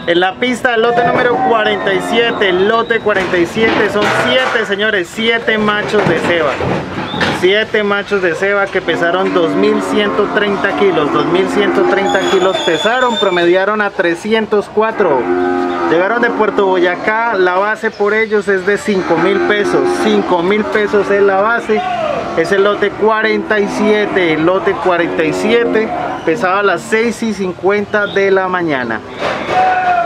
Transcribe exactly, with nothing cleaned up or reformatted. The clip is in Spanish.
En la pista del lote número cuarenta y siete, el lote cuarenta y siete, son siete, señores, siete machos de ceba. siete machos de ceba que pesaron dos mil ciento treinta kilos. dos mil ciento treinta kilos pesaron, promediaron a trescientos cuatro. Llegaron de Puerto Boyacá, la base por ellos es de cinco mil pesos. cinco mil pesos es la base. Es el lote cuarenta y siete. El lote cuarenta y siete pesaba a las seis y cincuenta de la mañana.